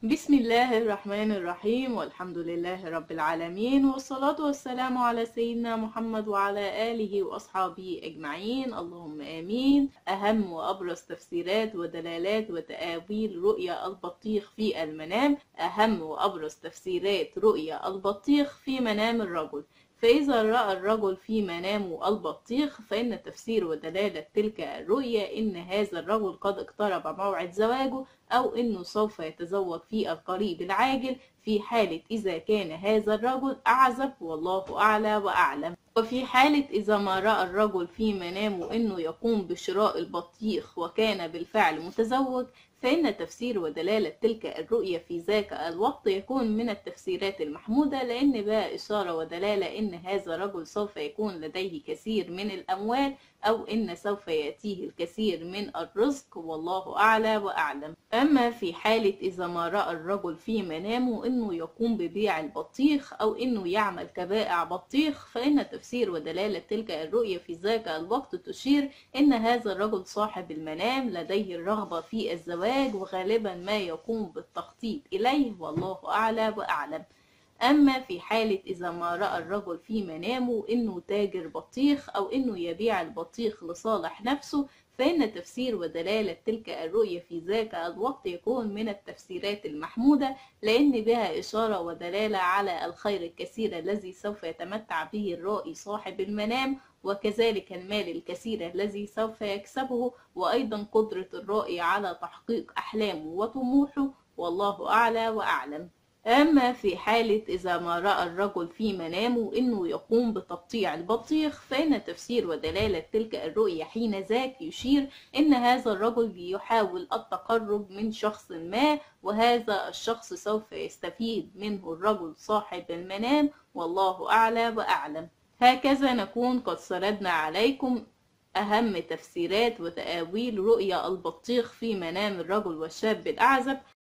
بسم الله الرحمن الرحيم، والحمد لله رب العالمين، والصلاة والسلام على سيدنا محمد وعلى آله وأصحابه أجمعين، اللهم آمين. أهم وأبرز تفسيرات ودلالات وتأويل رؤيا البطيخ في المنام. أهم وأبرز تفسيرات رؤيا البطيخ في منام الرجل. فإذا رأى الرجل في منامه البطيخ فإن تفسير ودلالة تلك الرؤيا إن هذا الرجل قد اقترب موعد زواجه، أو إنه سوف يتزوج في القريب العاجل، في حالة إذا كان هذا الرجل أعزب، والله أعلى وأعلم. وفي حالة إذا ما رأى الرجل في منامه إنه يقوم بشراء البطيخ وكان بالفعل متزوج، فإن تفسير ودلالة تلك الرؤية في ذاك الوقت يكون من التفسيرات المحمودة، لأن بها إشارة ودلالة إن هذا الرجل سوف يكون لديه كثير من الأموال، أو إن سوف يأتيه الكثير من الرزق، والله أعلى وأعلم. أما في حالة إذا ما رأى الرجل في منامه إنه يقوم ببيع البطيخ أو إنه يعمل كبائع بطيخ، فإن تفسير ودلالة تلك الرؤية في ذاك الوقت تشير إن هذا الرجل صاحب المنام لديه الرغبة في الزواج، وغالبا ما يقوم بالتخطيط إليه، والله أعلى وأعلم. أما في حالة إذا ما رأى الرجل في منامه إنه تاجر بطيخ أو إنه يبيع البطيخ لصالح نفسه، فإن تفسير ودلالة تلك الرؤية في ذاك الوقت يكون من التفسيرات المحمودة، لأن بها إشارة ودلالة على الخير الكثير الذي سوف يتمتع به الرائي صاحب المنام، وكذلك المال الكثير الذي سوف يكسبه، وأيضا قدرة الرائي على تحقيق أحلامه وطموحه، والله أعلى وأعلم. أما في حالة إذا ما رأى الرجل في منامه إنه يقوم بتقطيع البطيخ، فإن تفسير ودلالة تلك الرؤية حين ذاك يشير إن هذا الرجل يحاول التقرب من شخص ما، وهذا الشخص سوف يستفيد منه الرجل صاحب المنام، والله أعلى وأعلم. هكذا نكون قد سردنا عليكم أهم تفسيرات وتأويل رؤيا البطيخ في منام الرجل والشاب الأعزب.